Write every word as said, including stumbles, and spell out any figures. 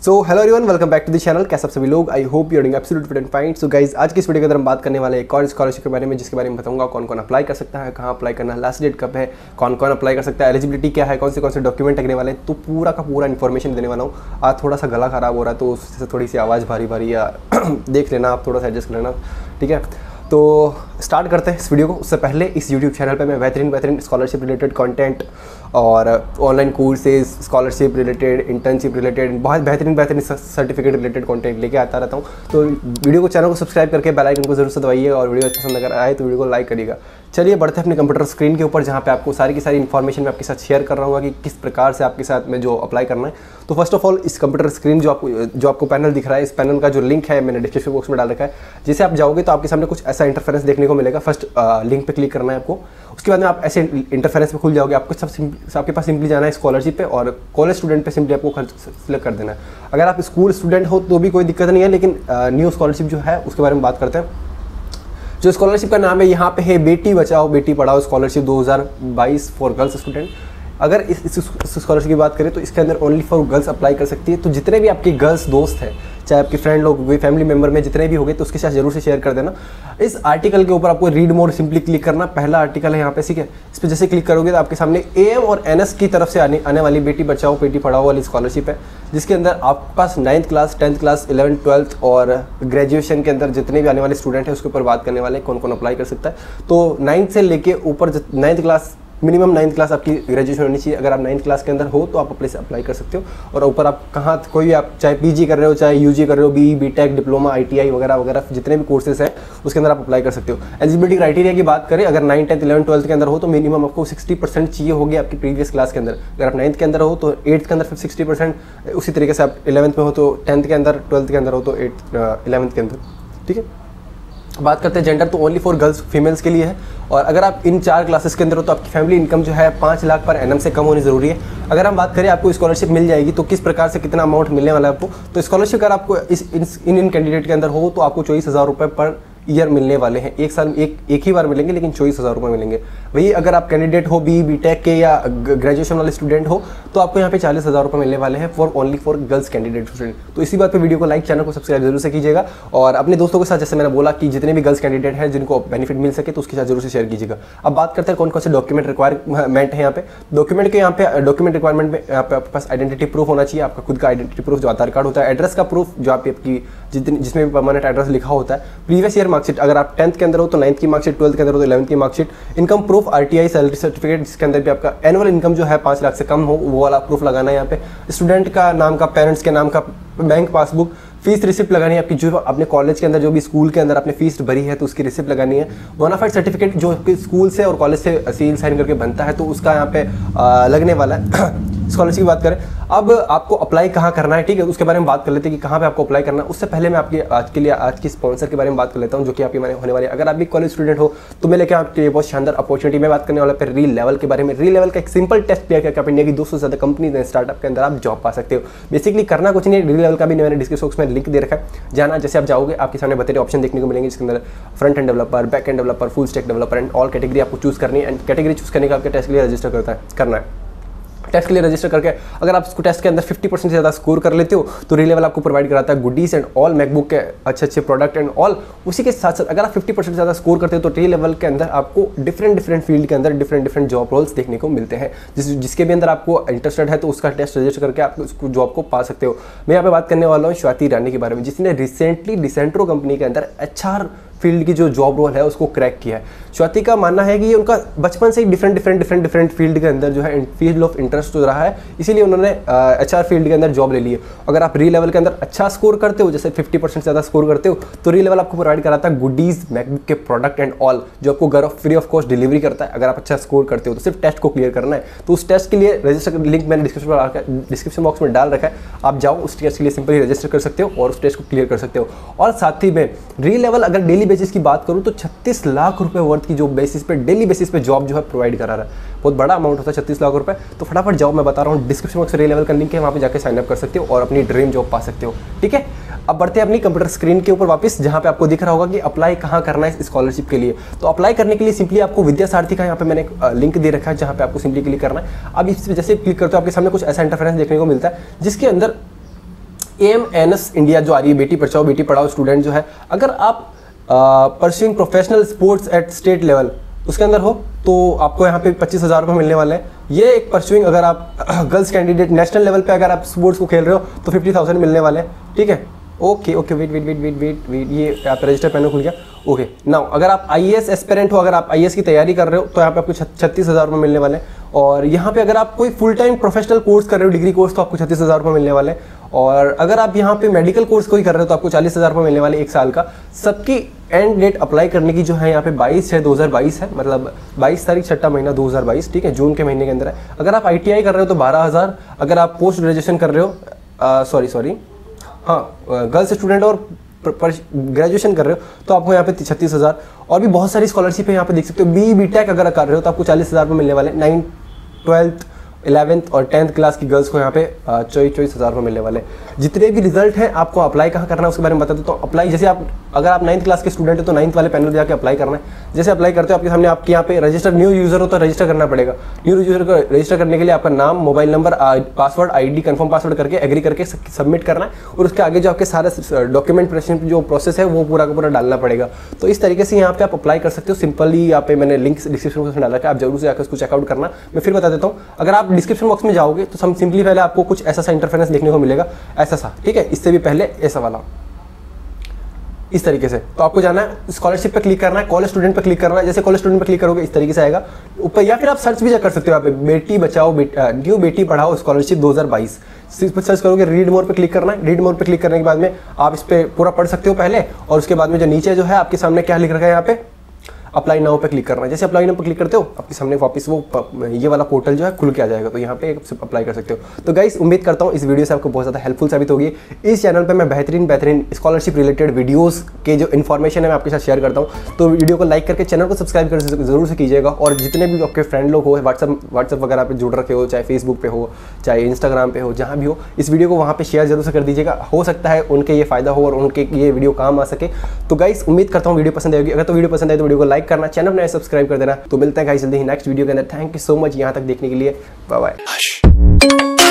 So hello everyone, welcome back to the channel. कैसे आप सभी लोग? I hope you are doing absolute fit and fine. So guys, आज की इस वीडियो के अंदर हम बात करने वाले एक और स्कॉलरशिप के बारे में, जिसके बारे में बताऊंगा कौन कौन अप्लाई कर सकता है, कहाँ अप्लाई करना है, लास्ट डेट कब है, कौन कौन अप्लाई कर सकता है, एलिजिबिलिटी क्या है, कौन से कौन से डॉक्यूमेंट लगने वाले हैं, तो पूरा का पूरा इन्फॉर्मेशन देने वाला हूँ। आज थोड़ा सा गला खराब हो रहा है तो उससे थोड़ी सी आवाज़ भारी भारी या देख लेना, आप थोड़ा सा एडजस्ट कर लेना, ठीक है। तो स्टार्ट करते हैं इस वीडियो को। उससे पहले इस यूट्यूब चैनल पे मैं बेहतरीन बेहतरीन स्कॉलरशिप रिलेटेड कंटेंट और online courses, scholarship related, internship related, बहुत बेहतरीन बेहतरीन सर्टिफिकेट रिलेटेड कंटेंट लेके आता रहता हूँ। तो वीडियो को, चैनल को सब्सक्राइब करके बेल आइकन को जरूर से दबाइए और वीडियो पसंद अगर आए तो वीडियो को लाइक करिएगा। चलिए बढ़ते हैं अपने कंप्यूटर स्क्रीन के ऊपर, जहाँ पे आपको सारी की सारी इन्फॉर्मेशन मैं आपके साथ शेयर कर रहा हूँ कि किस प्रकार से आपके साथ में जो अप्लाई करना है। तो फर्स्ट ऑफ ऑल, इस कंप्यूटर स्क्रीन जो आपको जो आपको पैनल दिख रहा है, इस पैनल का जो लिंक है मैंने डिस्क्रिप्शन बॉक्स में डाल रखा है। जैसे आप जाओगे तो आपके सामने कुछ ऐसा इंटरफेरेंस देखने को मिलेगा। फर्स्ट लिंक पे क्लिक करना है आपको, उसके बाद में आप ऐसे इंटरफेरेंस में खुल जाओगे। आपको सब आपके पास सिंपली जाना है स्कॉलरशिप पे और कॉलेज स्टूडेंट पे सिंपली आपको सिलेक्ट कर देना है। अगर आप स्कूल स्टूडेंट हो तो भी कोई दिक्कत नहीं है, लेकिन न्यू स्कॉलरशिप जो है उसके बारे में बात करते हैं। जो स्कॉलरशिप का नाम है यहाँ पे है बेटी बचाओ बेटी पढ़ाओ स्कॉलरशिप दो हज़ार बाईस फॉर गर्ल्स स्टूडेंट। अगर इस स्कॉलरशिप की बात करें तो इसके अंदर ओनली फॉर गर्ल्स अप्लाई कर सकती है। तो जितने भी आपके गर्ल्स दोस्त हैं, चाहे आपके फ्रेंड लोग, कोई फैमिली मेंबर में जितने भी होंगे, तो उसके साथ जरूर से शेयर कर देना। इस आर्टिकल के ऊपर आपको रीड मोर सिंपली क्लिक करना। पहला आर्टिकल है यहाँ पे, ठीक है। इस पर जैसे क्लिक करोगे तो आपके सामने एएम और एनएस की तरफ से आने आने वाली बेटी बचाओ बेटी पढ़ाओ वाली स्कॉलरशिप है, जिसके अंदर आपके पास ninth class, tenth class, eleven twelfth और ग्रेजुएशन के अंदर जितने भी आने वाले स्टूडेंट हैं उसके ऊपर बात करने वाले कौन कौन अप्लाई कर सकता है। तो नाइन्थ से लेके ऊपर, ninth class minimum ninth class आपकी ग्रेजुएशन होनी चाहिए। अगर आप नाइन्थ क्लास के अंदर हो तो आप अपने से अप्लाई कर सकते हो। और ऊपर आप कहाँ, कोई भी आप चाहे पीजी कर रहे हो, चाहे यूजी कर रहे हो, बी बीटेक, डिप्लोमा, आईटीआई वगैरह वगैरह जितने भी कोर्सेज हैं उसके अंदर आप अप्लाई कर सकते हो। एलिजिबिलिटी क्राइटेरिया की बात करें, अगर नाइन टेंथ इलेवन ट्वेल्थ के अंदर हो तो मिनिमम आपको सिक्सटी परसेंट चाहिए होगी आपकी प्रीवियस क्लास के अंदर। अगर आप नाइन्थ के अंदर हो तो एट्थ के अंदर फिर सिक्सटी परसेंट, उसी तरीके से आप इलेवंथ में हो तो टेंथ के अंदर, ट्वेल्थ के अंदर हो तो एट्थ इलेवंथ के अंदर, ठीक है। बात करते हैं जेंडर, तो ओनली फॉर गर्ल्स फीमेल्स के लिए है। और अगर आप इन चार क्लासेस के अंदर हो तो आपकी फैमिली इनकम जो है पाँच लाख पर एनम से कम होनी जरूरी है। अगर हम बात करें आपको स्कॉलरशिप मिल जाएगी तो किस प्रकार से कितना अमाउंट मिलने वाला है आपको, तो स्कॉलरशिप अगर आपको इस इन इन कैंडिडेट के अंदर हो तो आपको चौबीस हज़ार रुपये पर ईयर मिलने वाले हैं। एक साल में एक एक ही बार मिलेंगे, लेकिन चौबीस हज़ार रुपये मिलेंगे। वही अगर आप कैंडिडेट हो बी बीटेक के या ग्रेजुएशन वाले स्टूडेंट हो तो आपको यहाँ पे चालीस हज़ार रुपये मिलने वाले हैं for only for girls candidate student. तो इसी बात पे वीडियो को लाइक, चैनल को सब्सक्राइब जरूर से कीजिएगा और अपने दोस्तों के साथ, जैसे मैंने बोला कि जितने भी गर्ल्स कैंडिडेट हैं जिनको बेनिफिट मिल सके तो उसके साथ जरूर से शेयर कीजिएगा। अब बात करते हैं कौन कौन से डॉक्यूमेंट रिक्वायरमेंट है यहाँ पे। डॉक्यूमेंट के यहाँ पे डॉक्यूमेंट रिक्वायरमेंट में यहाँ पे आपके पास आइडेंटिटी प्रूफ होना चाहिए, आपका खुद का आइडेंटिटी प्रूफ जो आधार कार्ड होता है, एड्रेस का प्रूफ जो आपकी जितनी जिसमें भी परमानेंट एड्रेस लिखा होता है, प्रीवियस ईयर मार्कशीट, अगर आप टेंथ के अंदर हो तो नाइन्थ की मार्कशीट, ट्वेल्थ के अंदर हो तो इलेवंथ की marksheet, income proof, RTI salary certificate जिसके अंदर भी आपका एनुअल इनकम जो है पाँच लाख से कम हो वो वाला प्रूफ लगाना है यहाँ पे। स्टूडेंट का नाम का, पेरेंट्स के नाम का बैंक पासबुक, फीस रिसिप्ट लगानी है आपकी, जो अपने कॉलेज के अंदर जो भी स्कूल के अंदर आपने फीस भरी है तो उसकी रिसिप्ट लगानी है। बोनाफाइड सर्टिफिकेट जो स्कूल से और कॉलेज से सील साइन करके बनता है तो उसका यहाँ पे आ, लगने वाला है। स्कॉलरशिप की बात करें, अब आपको अप्लाई कहाँ करना है, ठीक है, उसके बारे में बात कर लेते हैं कि कहाँ पे आपको अप्लाई करना है। उससे पहले मैं आपके आज के लिए आज की स्पॉन्सर के बारे में बात कर लेता हूँ, जो कि आपके मैंने होने वाली है। अगर आप भी कॉलेज स्टूडेंट हो तो मैं लेकर आपके लिए बहुत शानदार अपॉर्चुनिटी में बात करने वाला फिर री लेवल के बारे में। री लेवल का एक सिंपल टेस्ट क्लियर करके आप इंडिया की दो सौ से ज़्यादा कंपनीज हैं, स्टार्टअप के अंदर आप जॉब पा सकते हो। बेसिकली करना कुछ नहीं है, री लेवल का भी मैंने डिस्क्रिप्शन बॉक्स में लिंक दे रखा है, जाना। जैसे आप जाओगे आपके सामने बतेरे ऑप्शन देखने को मिलेंगे, जिसके अंदर front end developer, back end developer, full stack developer and all category आपको चूज करनी है। एंड कैटेगरी चूज करने का आपके टेस्ट के लिए रजिस्टर करता है करना है टेस्ट के लिए रजिस्टर करके अगर आप इसको टेस्ट के अंदर फिफ्टी परसेंट से ज़्यादा स्कोर कर लेते हो तो री लेवल आपको प्रोवाइड कराता है गुडीज एंड ऑल, मैकबुक के अच्छे अच्छे प्रोडक्ट एंड ऑल। उसी के साथ साथ अगर आप फिफ्टी परसेंट ज़्यादा स्कोर करते हो तो री लेवल के अंदर आपको डिफरेंट डिफरेंट फील्ड के अंदर डिफरेंट डिफरेंट जॉब रोल्स देखने को मिलते हैं, जिस जिसके भी अंदर आपको इंटरेस्टेड है तो उसका टेस्ट रजिस्टर करके आप उसको जॉब को पा सकते हो। मैं यहाँ पे बात करने वाला हूँ स्वाति ईरानी के बारे में, जिसने रिसेंटली डिसेंट्रो कंपनी के अंदर एचआर फील्ड की जो जॉब रोल है उसको क्रैक किया है। स्वाति का मानना है कि ये उनका बचपन से ही different different different different field के अंदर जो है फील्ड ऑफ इंटरेस्ट जो रहा है, इसीलिए उन्होंने एचआर फील्ड के अंदर जॉब ले ली है। अगर आप री लेवल के अंदर अच्छा स्कोर करते हो, जैसे फिफ्टी परसेंट ज़्यादा स्कोर करते हो, तो री लेवल आपको प्रोवाइड कराता है गुडीज, मैकबुक के प्रोडक्ट एंड ऑल, जो आपको घर फ्री ऑफ कॉस्ट डिलीवरी करता है। अगर आप अच्छा स्कोर करते हो तो सिर्फ टेस्ट को क्लियर करना है। तो उस टेस्ट के लिए रजिस्टर लिंक मैंने डिस्क्रिप्शन डिस्क्रिप्शन बॉक्स में डाल रखा है, आप जाओ उस टेस्ट के लिए सिंपली रजिस्टर कर सकते हो और उस टेस्ट को क्लियर कर सकते हो। और साथ ही में री लेवल अगर डेली बेसिस की बात करूँ तो छत्तीस लाख रुपए वर्थ की जो बेसिस पे डेली बेसिस पे जॉब जो है प्रोवाइड करा रहा है। बहुत बड़ा अमाउंट होता है छत्तीस लाख रुपए। तो फटाफट जाओ, मैं बता रहा हूँ डिस्क्रिप्शन बॉक्स में री लेवल का लिंक है, वहाँ पे जाकर साइन अप कर सकते हो और अपनी ड्रीम जॉब पा सकते हो, ठीक है। अब बढ़ते हैं अपनी कंप्यूटर स्क्रीन के ऊपर वापस, जहाँ पे आपको दिख रहा होगा कि अप्लाई कहाँ करना है स्कॉलरशिप के लिए। तो अप्लाई करने के लिए सिंपली आपको विद्यासारथी का यहाँ पे मैंने लिंक दे रखा है, जहाँ पे आपको सिंपली क्लिक करना है। अब इस जैसे क्लिक करते हो आपके सामने कुछ ऐसा इंटरफेरेंस देखने को मिलता है, जिसके अंदर A M N S India जो आ रही है, बेटी बचाओ बेटी पढ़ाओ स्टूडेंट जो है, अगर आप pursuing professional sports at state level उसके अंदर हो तो आपको यहाँ पे पच्चीस हज़ार रुपये मिलने वाले हैं। ये एक परस्यूइंग, अगर आप गर्ल्स कैंडिडेट नेशनल लेवल पे अगर आप स्पोर्ट्स को खेल रहे हो तो फिफ्टी थाउजेंड मिलने वाले हैं, ठीक है। Okay okay wait wait wait wait wait wait ये आप रजिस्टर पैनल खुल गया। ओके नाउ अगर आप आई ए एस एस्पिरेंट हो, अगर आप आई ए एस की तैयारी कर रहे हो तो यहाँ पे आपको छत्तीस हज़ार रुपये मिलने वाले हैं। और यहाँ पे अगर आप कोई फुल टाइम प्रोफेशनल कोर्स कर रहे हो, डिग्री कोर्स, तो आपको छत्तीस हज़ार रुपये मिलने वाले हैं। और अगर आप यहाँ पे मेडिकल कोर्स कोई कर रहे हो तो आपको चालीस हज़ार रुपये मिलने वाले एक साल का। सबकी एंड डेट अप्लाई करने की जो है यहाँ पे बाईस है दो हज़ार बाईस है, मतलब बाईस तारीख छठा महीना दो हज़ार बाईस, ठीक है, जून के महीने के अंदर है। अगर आप आई टी आई कर रहे हो तो बारह हज़ार, अगर आप पोस्ट ग्रेजुएशन कर रहे हो, सॉरी सॉरी हाँ गर्ल्स स्टूडेंट और ग्रेजुएशन कर रहे हो तो आपको यहाँ पे छत्तीस हज़ार। और भी बहुत सारी स्कॉलरशिप है यहाँ पे देख सकते हो। बी बी टेक अगर कर रहे हो तो आपको चालीस हज़ार रुपये मिलने वाले। नाइन ट्वेल्थ इलेवेंथ और टेंथ क्लास की गर्ल्स को यहाँ पे चौबीस चौबीस हज़ार रुपये मिलने वाले। जितने भी रिजल्ट हैं आपको अप्लाई कहाँ करना है उसके बारे में बता देता हूँ। अप्लाई जैसे आप अगर आप नाइन्थ क्लास के स्टूडेंट हो तो नाइन्थ वाले पैनल में जाकर अप्लाई करना है। जैसे अप्लाई करते हो आपके सामने आपके यहाँ पे रजिस्टर न्यू यूजर हो तो रजिस्टर करना पड़ेगा। न्यू यूजर को रजिस्टर करने के लिए आपका नाम, mobile number, password, ID, confirm password करके एग्री करके सबमिट करना है। और उसके आगे जो आपके सारे डॉक्यूमेंटेशन जो प्रोसेस है वो पूरा का पूरा डालना पड़ेगा। तो इस तरीके से यहाँ पे आप अप्लाई कर सकते हो सिंपली। यहाँ पे मैंने लिंक डिस्क्रिप्शन बॉक्स में डाला है, आप जरूर से जाकर उसको चेकआउट करना। मैं फिर बता देता हूँ, अगर आप डिस्क्रिप्शन बॉक्स में जाओगे तो हम सिंपली पहले आपको कुछ ऐसा सा इंटरफेरेंस देखने को मिलेगा, ऐसा सा, ठीक है। इससे भी पहले ऐसा वाला इस तरीके से। तो आपको जाना है स्कॉलरशिप पे क्लिक करना है, कॉलेज स्टूडेंट पे क्लिक करना है। जैसे कॉलेज स्टूडेंट पे क्लिक करोगे इस तरीके से आएगा ऊपर, या फिर आप सर्च भी कर सकते हो यहाँ पे बेटी बचाओ न्यू बेटी पढ़ाओ स्कॉलरशिप दो हज़ार बाईस सर्च करोगे। रीड मोर पे क्लिक करना है। रीड मोर पे क्लिक करने के बाद में आप इस पे पूरा पढ़ सकते हो पहले। और उसके बाद में जो नीचे जो है आपके सामने क्या लिख रखा है यहाँ पे, अप्लाई नाउ पे क्लिक करना है। जैसे अप्लाई नाउ पे क्लिक करते हो आपके सामने वापस वो ये वाला पोर्टल जो है खुल के आ जाएगा। तो यहाँ पे अप्लाई कर सकते हो। तो गाइस उम्मीद करता हूँ इस वीडियो से आपको बहुत ज़्यादा हेल्पफुल साबित होगी। इस चैनल पे मैं बेहतरीन बेहतरीन स्कॉलरशिप रिलेटेड वीडियोस के जो इन्फॉर्मेशन है मैं आपके साथ शेयर करता हूँ। तो वीडियो को लाइक करके चैनल को सब्सक्राइब कर जरूर से कीजिएगा। और जितने भी आपके फ्रेंड लोग हो व्हाट्सअप व्हाट्सअप वगैरह पे जुड़ रखे हो, चाहे फेसबुक पे हो चाहे इंस्टाग्राम पे हो, जहाँ भी हो, इस वीडियो को वहाँ पे शेयर जरूर से कर दीजिएगा। हो सकता है उनके ये फायदा हो और उनके ये वीडियो काम आ सके। तो गाइस उम्मीद करता हूँ वीडियो पसंद आएगी। अगर तो वीडियो पसंद आए तो वीडियो को लाइक करना, चैनल में सब्सक्राइब कर देना। तो मिलते हैं गाइस जल्दी ही नेक्स्ट वीडियो के अंदर। थैंक यू सो मच यहाँ तक देखने के लिए। Bye bye.